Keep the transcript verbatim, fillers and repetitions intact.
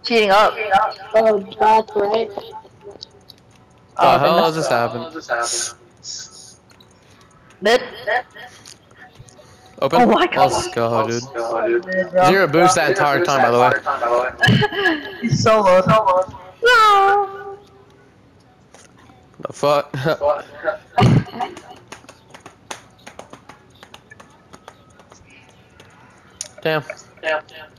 Cheating up. Oh, that's right. Oh, The then hell that's has this happened? mid. Open? Oh my god. Let's go, dude. Mid, bro. Zero boost that entire time, by the way. He's so low. No. The fuck? Damn.